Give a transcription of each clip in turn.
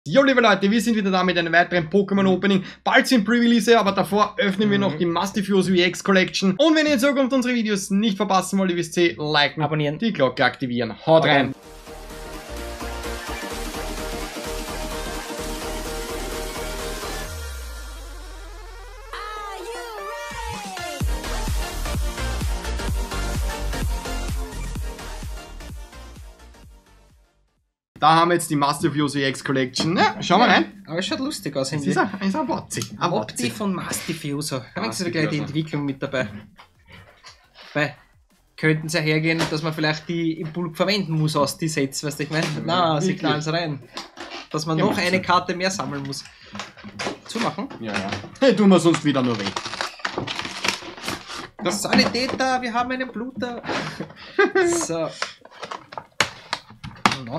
Jo, liebe Leute, wir sind wieder da mit einem weiteren Pokémon-Opening. Bald sind Pre-Release, aber davor öffnen wir noch die Mastifuso EX Collection. Und wenn ihr in Zukunft unsere Videos nicht verpassen wollt, ihr wisst eh, liken, abonnieren, die Glocke aktivieren. Haut rein! Da haben wir jetzt die Mastifuso EX Collection. Ja, schauen wir rein. Aber es schaut lustig aus. Es ist ein Wotzi. Opti von Mastifuso. Da ist gleich die Entwicklung mit dabei. Weil könnten sie ja hergehen, dass man vielleicht die im Bulk verwenden muss aus die Sets, weißt du, ich meine? Na, sie knallen es rein. Dass man noch eine Karte mehr sammeln muss. Zumachen? Ja, ja. Hey, tun wir sonst wieder nur weg. Das Sanitäter, wir haben einen Bluter. So. No.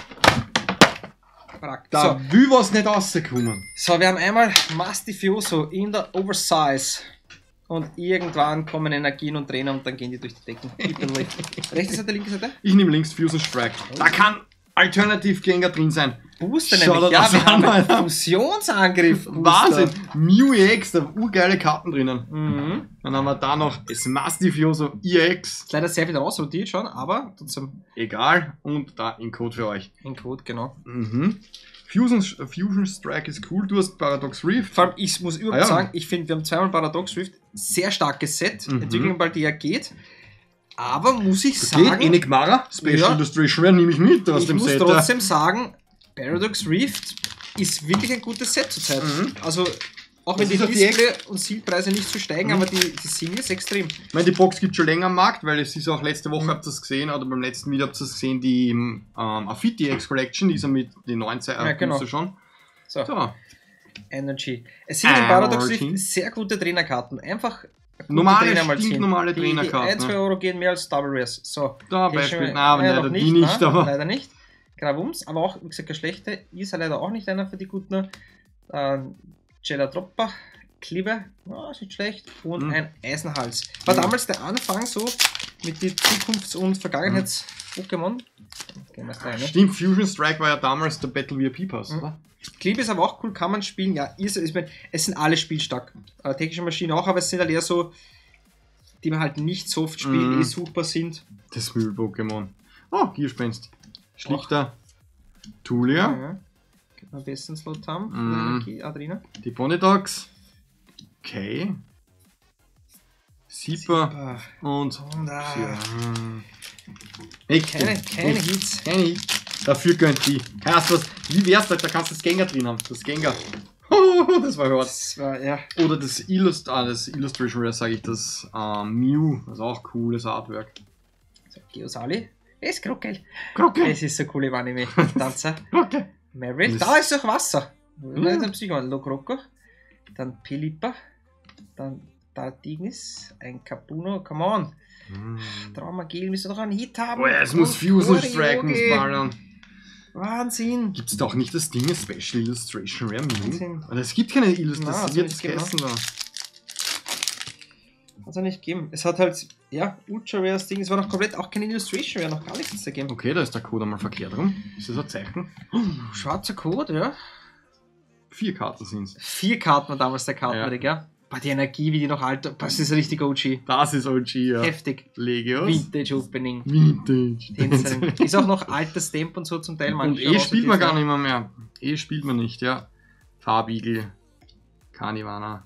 Da will was nicht rauskommen. So, wir haben einmal Mastifuso in der Oversize. Und irgendwann kommen Energien und Trainer und dann gehen die durch die Decken. Rechte Seite, linke Seite? Ich nehme links Fusion Strike. Da kann Alternativ Gengar drin sein. Booster nämlich. Ja, wir haben einen Fusionsangriff. Wahnsinn. Mew EX, da urgeile Karten drinnen. Dann haben wir da noch das Mastifuso EX. Ist leider sehr viel rausrotiert schon, aber trotzdem. Egal. Und da ein Code für euch. Ein Code, genau. Fusion Strike ist cool. Du hast Paradox Rift. Vor allem, ich muss überhaupt sagen, ich finde, wir haben zweimal Paradox Rift. Sehr starkes Set. Entwicklung bald, die ja geht. Aber muss ich sagen. Enigmara, Special Illustration, nehme ich mit aus dem Set. Ich muss trotzdem sagen, Paradox Rift ist wirklich ein gutes Set zurzeit. Also, auch wenn die Display- und Zielpreise nicht so steigen, aber die Singles extrem. Ich meine, die Box gibt schon länger am Markt, weil es ist auch letzte Woche, habt ihr es gesehen, oder beim letzten Video habt ihr es gesehen, die Affiti X Collection, die ist ja mit den neuen Zeiten schon. So. Energy. Es sind in Paradox Rift sehr gute Trainerkarten. Einfach. Normale Trainerkarten. Die 1, 2 Euro gehen mehr als Double Rares. So. Da Beispiel, leider die nicht, aber. Leider nicht. Gravums, aber auch, wie gesagt, der schlechte. Ist ja leider auch nicht einer für die guten. Gelatroppa, Klippe, ist nicht schlecht. Und ein Eisenhals. War damals der Anfang so mit den Zukunfts- und Vergangenheits-Pokémon. Stimmt, Fusion Strike war ja damals der Battle VIP Pass, oder? Klippe ist aber auch cool, kann man spielen. Ja, es sind alle spielstark. Technische Maschinen auch, aber es sind halt eher so, die man halt nicht so oft spielen, suchbar sind. Das Müll-Pokémon. Oh, Gierspenst. Schlichter. Tulia. Ja. Könnte man einen besseren Slot haben. Adrena. Die Bonidogs. Okay. Sieper. Und. Keine Hits. Keine Hits. Dafür gönnt die. Heißt was? Wie wär's da? Da kannst du das Gengar drin haben. Das Gengar. Das war hart. Das war, ja. Oder das Illustration, sage ich, das Mew. Das ist auch cooles Artwork. So, Geosali. Es ist Krockel. Krockel. Es ist so cool im Anime. Tanzer. Krockel. Meryl. Da ist doch Wasser. Ein Psychon. Lokroko. Dann Pilipa. Dann Dartignis. Ein Capuno. Come on. Traumagil, müsste doch einen Hit haben. Oh ja, es muss Fusion Strike ballern. Wahnsinn. Gibt es doch nicht das Ding, Special Illustration Rare Mew? Es gibt keine Illustration, das wird das gegessen da. Also nicht geben. Es hat halt, ja, Ultra Rares Ding, es war noch komplett auch keine Illustration Rare, noch gar nichts gegeben. Okay, da ist der Code einmal verkehrt rum. Ist das ein Zeichen? Schwarzer Code, ja. 4 Karten sind es. 4 Karten war damals der Kartenwert, ja. Bei die Energie, wie die noch alt, das ist richtig OG. Das ist OG, ja. Heftig. Legios. Vintage Opening. Vintage. Ist auch noch altes Stamp und so zum Teil. Und spielt man gar nicht mehr. Spielt man nicht, ja. Farbigel. Carnivana.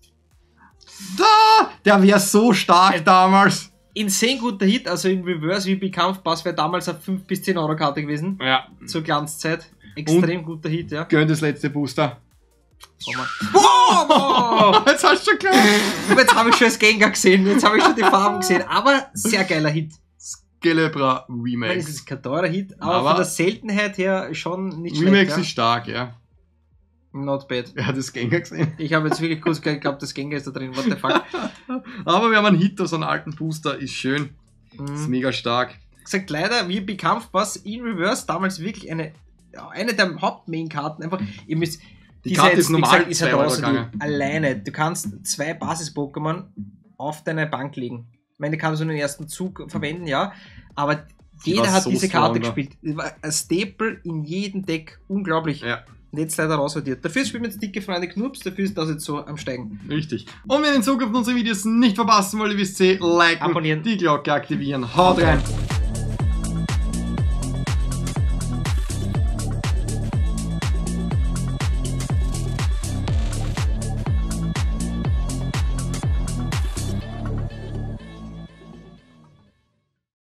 Da! Der wäre so stark damals. Insane guter Hit, also in Reverse wie Kampfpass wäre damals eine 5 bis 10 Euro Karte gewesen. Ja. Zur Glanzzeit. Extrem guter Hit, ja. Gönnt das letzte Booster. Wow! Jetzt hast du schon klar. Jetzt habe ich schon das Gengar gesehen, jetzt habe ich schon die Farben gesehen, aber sehr geiler Hit. Skelebra Remake. Das ist kein teurer Hit, aber von der Seltenheit her schon nicht schlecht. Remakes ist stark, ja. Not bad. Wer hat das Gengar gesehen? Ich habe jetzt wirklich kurz geglaubt, das Gengar ist da drin, what the fuck. Aber wir haben einen Hit aus einem alten Booster, ist schön. Ist mega stark. Gesagt, leider, wie Kampfpass in Reverse, damals wirklich eine der Haupt-Main-Karten. Einfach, ihr müsst. Die Karte ist normal, ist halt draußen alleine. Du kannst 2 Basis-Pokémon auf deiner Bank legen. Ich meine, die kannst du nur den ersten Zug verwenden, ja. Aber jeder hat diese Karte gespielt. Ein Staple in jedem Deck. Unglaublich. Ja. Und jetzt leider raussortiert. Dafür spielen wir jetzt dicke Freunde Knups, dafür ist das jetzt so am Steigen. Richtig. Und wenn ihr in Zukunft unsere Videos nicht verpassen wollt, wisst ihr, liken, abonnieren, die Glocke aktivieren. Haut rein!